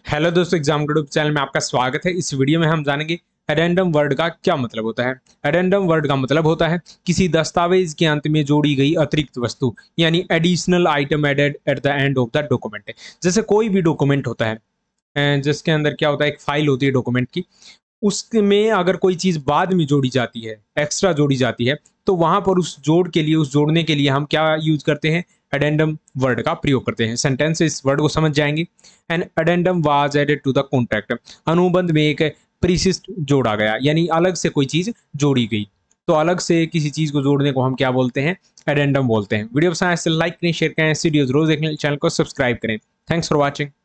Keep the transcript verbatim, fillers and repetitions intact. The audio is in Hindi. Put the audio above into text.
हेलो दोस्तों, एग्जाम यूट्यूब चैनल में आपका स्वागत है। इस वीडियो में हम जानेंगे एडेंडम वर्ड का क्या मतलब होता है। एडेंडम वर्ड का मतलब होता है किसी दस्तावेज के अंत में जोड़ी गई अतिरिक्त वस्तु, यानी additional item added at the end of the document. जैसे कोई भी डॉक्यूमेंट होता है अ, जिसके अंदर क्या होता है, एक फाइल होती है डॉक्यूमेंट की। उसमें अगर कोई चीज बाद में जोड़ी जाती है, एक्स्ट्रा जोड़ी जाती है, तो वहां पर उस जोड़ के लिए, उस जोड़ने के लिए हम क्या यूज करते हैं, एडेंडम वर्ड का प्रयोग करते हैं। सेंटेंस से इस वर्ड को समझ जाएंगे। An addendum was added to the contract, अनुबंध में एक प्रीसिस्ट जोड़ा गया, यानी अलग से कोई चीज जोड़ी गई। तो अलग से किसी चीज को जोड़ने को हम क्या बोलते हैं, एडेंडम बोलते हैं। वीडियो पसंद आए तो लाइक करें, शेयर करें, ऐसी वीडियोस रोज देखने चैनल को सब्सक्राइब करें। Thanks for watching.